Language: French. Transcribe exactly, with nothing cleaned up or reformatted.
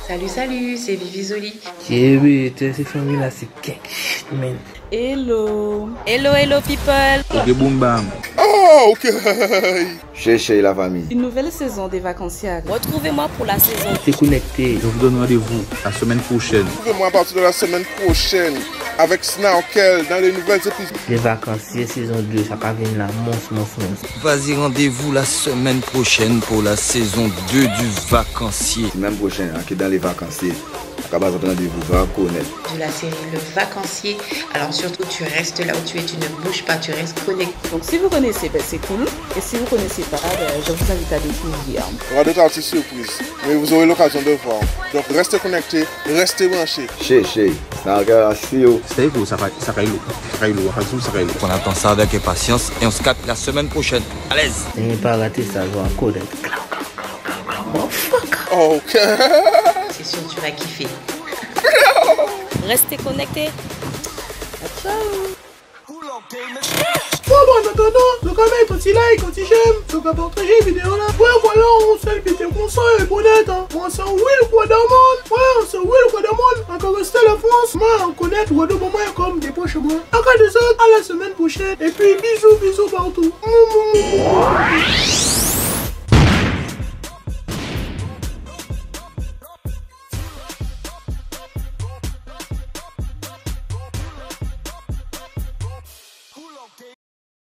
Salut, salut, c'est Vivi Zoli. Chérie, cette famille là, c'est quelque shit, man. Hello. Hello, hello, people. Ok, boum bam. Oh, ok. Chez chez la famille. Une nouvelle saison des vacanciers. Retrouvez-moi pour la saison. T'es connecté. Je vous donne rendez-vous la semaine prochaine. Retrouvez-moi à partir de la semaine prochaine avec Snarkel dans les nouvelles épisodes. Les vacanciers saison deux, ça va venir là, monstre, monstre, monstre. Vas-y, rendez-vous la semaine prochaine pour la saison deux du vacancier. Semaine prochaine, qui dans les vacanciers. Rendez-vous, va connaître. De la série Le Vacancier. Alors surtout, tu restes là où tu es, tu ne bouges pas, tu restes connecté. Donc si vous connaissez, ben, c'est cool. Et si vous ne connaissez pas, ben, je vous invite à découvrir. Il y aura d'autres artistes surprises, mais vous aurez l'occasion de voir. Donc restez connectés, restez branchés. Chez chez, Snarkel, see you. C'est quoi ça va ça va lourd. Ça va lourd, ça va lourd. On attend ça avec impatience et on se capte la semaine prochaine. À l'aise. N'ayez pas raté ça, je vais en code. Oh fuck. Oh, ok. C'est sûr, tu vas kiffer. Restez connectés. Ciao. Bon, bon, en attendant, donc à mettre un petit like, un petit j'aime, donc à partager la vidéo là. Ouais, voilà, on sait que t'es conscient et honnête, hein. Moi, c'est un Will Quadamon. Ouais, c'est un Will Quadamon. Encore rester la France. Moi, on connaît tout de moment comme des poches moi. Encore des autres, à la semaine prochaine. Et puis, bisous, bisous partout.